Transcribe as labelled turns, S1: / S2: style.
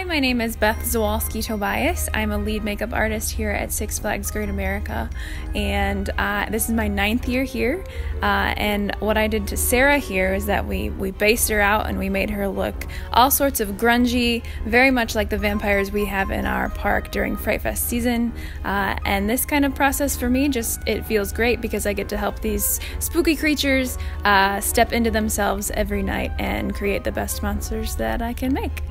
S1: my name is Beth Zwolski Tobias. I'm a lead makeup artist here at Six Flags Great America, and this is my 9th year here. And what I did to Sarah here is that we based her out and we made her look all sorts of grungy, very much like the vampires we have in our park during Fright Fest season. And this kind of process for me, it feels great because I get to help these spooky creatures step into themselves every night and create the best monsters that I can make.